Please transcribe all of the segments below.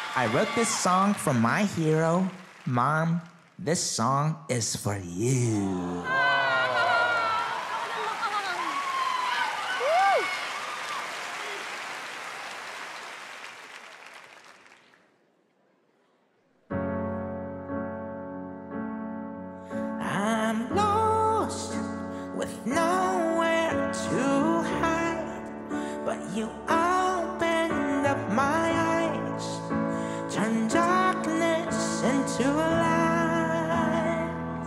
I wrote this song for my hero. Mom, this song is for you. I'm lost with nowhere to hide, but you opened up my eyes, turned darkness into light.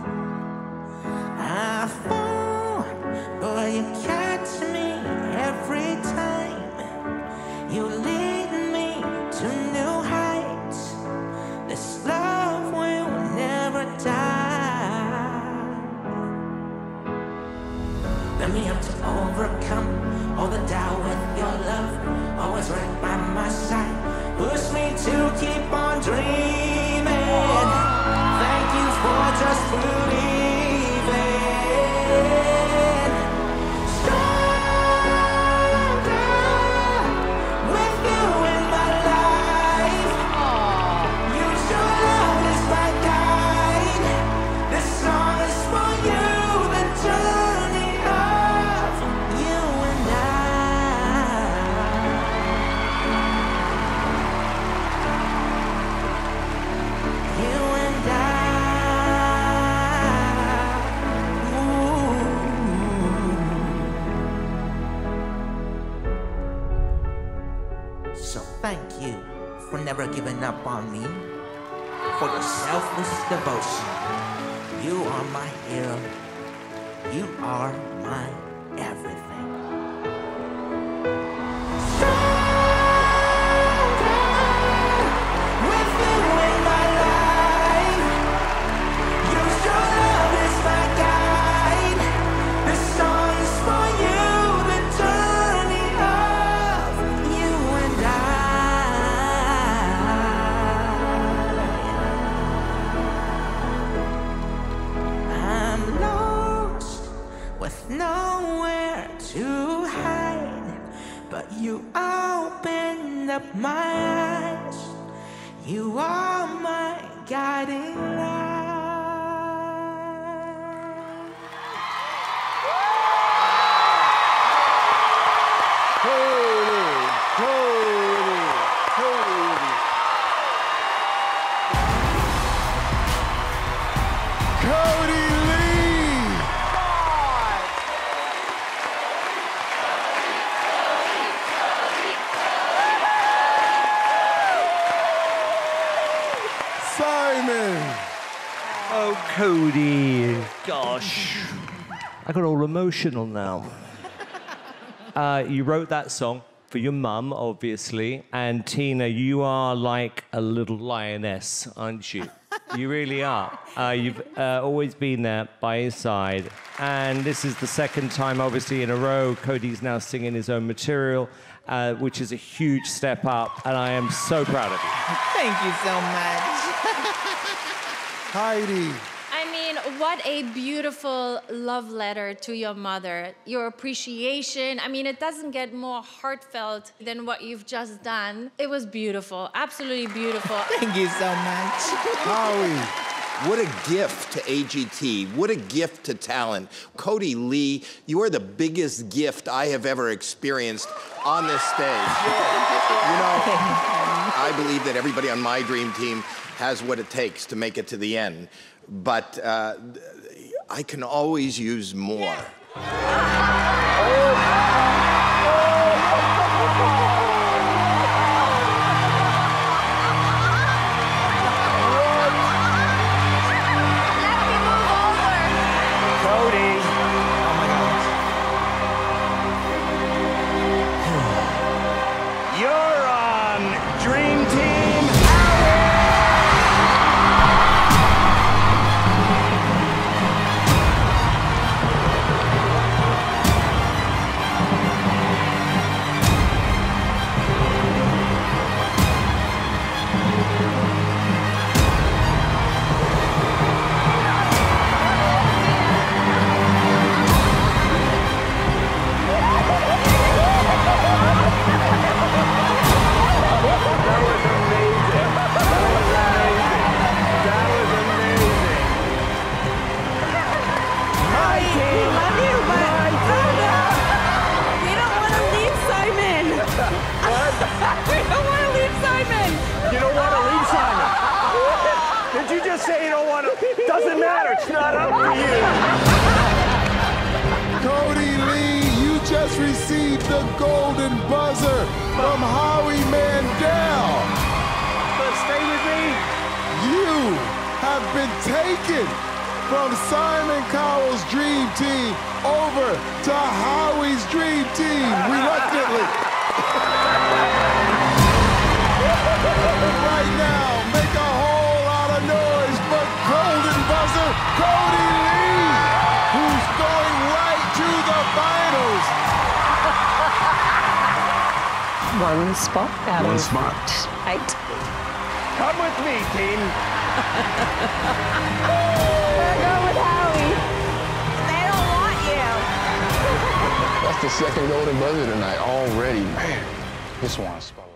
I fall, but you catch me every time. You lead me to new heights. This love will never die. Let me up to overcome all the doubt with your love. Always right by my side. Push me to keep on dreaming. Thank you for just believing. Stronger with you in my life. Use your love as my guide. This song is for you, the journey of you and I. You and I. Ooh. So thank you for never giving up on me, for your selfless devotion. You are my hero. You are my everything. With you in my life, use your love as my guide. This song is for you, the journey of you and I. I'm lost with nowhere to hide, but you opened up my eyes. You are my guiding light. Cody Lee! Simon! Oh, Cody. Gosh. I got all emotional now. You wrote that song for your mum, obviously. And Tina, you are like a little lioness, aren't you? You really are. You've always been there by his side. And this is the second time, obviously, in a row, Cody's now singing his own material, which is a huge step up. And I am so proud of you. Thank you so much. Heidi! I mean, what a beautiful love letter to your mother. Your appreciation. I mean, it doesn't get more heartfelt than what you've just done. It was beautiful, absolutely beautiful. Thank you so much. Howie! What a gift to AGT. What a gift to talent. Cody Lee, you are the biggest gift I have ever experienced on this stage. You know, I believe that everybody on my dream team has what it takes to make it to the end. But I can always use more. Cody! You're on Dream Team Howie! got up for you. Cody Lee, you just received the golden buzzer from Howie Mandel. But stay with me. You have been taken from Simon Cowell's Dream Team over to Howie's Dream Team, reluctantly. Right now, make a whole lot of noise for golden buzzer Cody Lee, who's going right to the finals. One spot out One of spot. 8. Come with me, team. We're going with Howie. They don't want you. That's the second golden buzzer tonight already. Man, this one's spot.